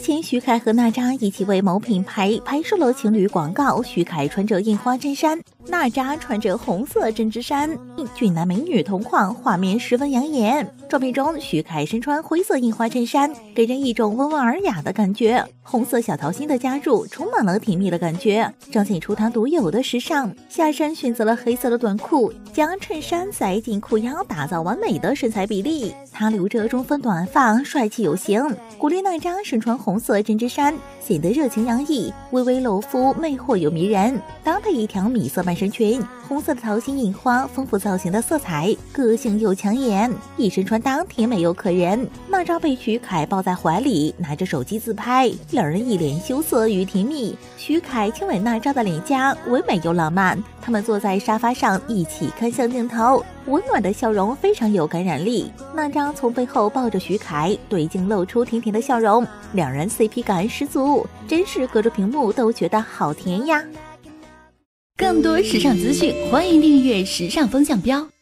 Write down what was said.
前，徐凯和娜扎一起为某品牌拍摄了情侣广告。徐凯穿着印花衬衫，娜扎穿着红色针织衫，俊男美女同框，画面十分养眼。照片中，徐凯身穿灰色印花衬衫，给人一种温文尔雅的感觉。红色小桃心的加入，充满了甜蜜的感觉，彰显出他独有的时尚。下身选择了黑色的短裤，将衬衫塞进裤腰，打造完美的身材比例。他留着中分短发，帅气有型。古力娜扎身穿红色针织衫，显得热情洋溢，微微露肤，魅惑又迷人。搭配一条米色半身裙，红色的桃心印花，丰富造型的色彩，个性又抢眼，一身穿搭甜美又可人。娜扎被徐凯抱在怀里，拿着手机自拍，两人一脸羞涩与甜蜜。徐凯亲吻娜扎的脸颊，唯美又浪漫。他们坐在沙发上一起看向镜头，温暖的笑容非常有感染力。娜扎从背后抱着徐凯，对镜露出甜甜的笑容，两人 CP 感十足，真是隔着屏幕都觉得好甜呀。 更多时尚资讯，欢迎订阅时尚风向标。